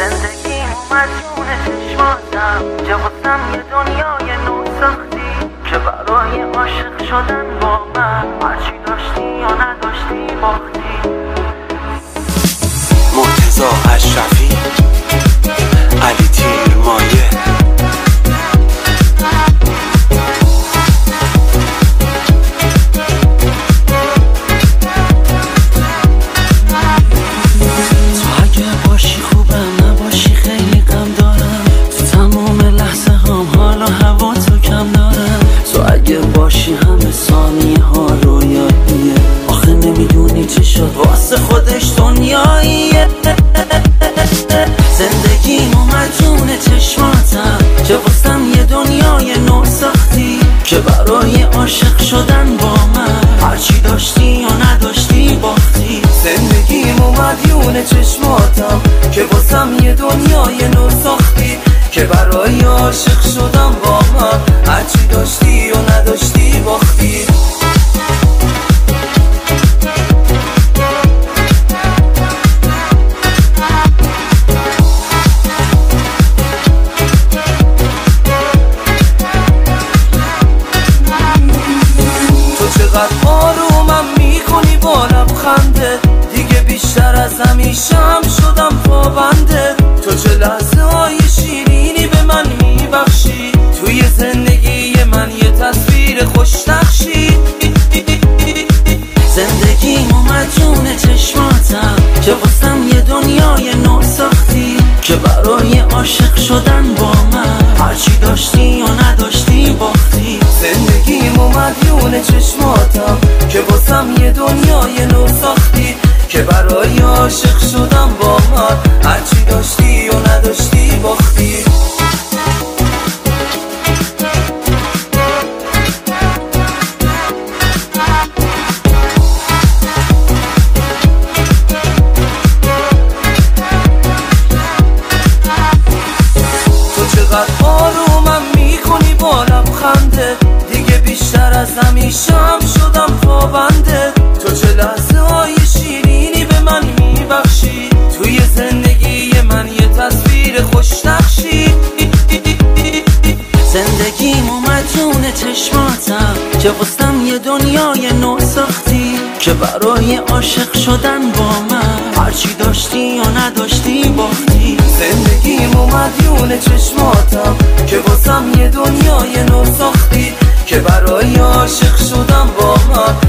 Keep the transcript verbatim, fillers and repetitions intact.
زندگیم اومد جون چشماتم که واسم یه دنیای نو ساختی که برای عاشق شدن با من هرچی داشتی یا نداشتی باختی. مرتضی اشرفی، علی تیرمایه. تو اگه باشی خوبم، نباشی خیلی غم دارم. تو تمام لحظه هم حال و هوا تو کم دارم. تو اگه باشی همه ثانیه ها رویاییه. آخه نمیدونی چی شد واسه خودش دنیاییه. زندگیم اومد جون چشماتم که واسم یه دنیای نو ساختی که برای عاشق شدن با من هرچی داشتی یا نداشتی باختی. زندگیم اومد جون چشماتم که واسم یه دنیای نو ساختی که برای عاشق شدن با من هرچی داشتی یا نداشتی باختی. چقدر آرومم میکنی با لبخنده، دیگه بیشتر از همیشم شدم پابنده. تو چه لحظه های شیرینی به من میبخشی، توی زندگی من یه تصویر خوش نقشی. زندگیم اومد جون چشماتم که واسم یه دنیای نو ساختی که برای عاشق شدن با من هرچی داشتی یا نداشتی باختی. زندگیم اومد جون چشماتم که واسم یه دنیای نو ساختی که برای عاشق شدن با من هرچی داشتی یا نداشتی باختی. چقدر آرومم میکنی با لبخنده، دیگه بیشتر از همیشم شدم پابنده. تو چه لحظه های شیرینی به من میبخشی، توی زندگی من یه تصویر خوش نقشی. زندگیم اومد جون چشماتم که واسم یه دنیای نو ساختی که برای عاشق شدن با من هرچی داشتی یا نداشتی باختی. زندگیم اومد جون چشماتم که واسم یه دنیای نو ساختی که برای عاشق شدن با من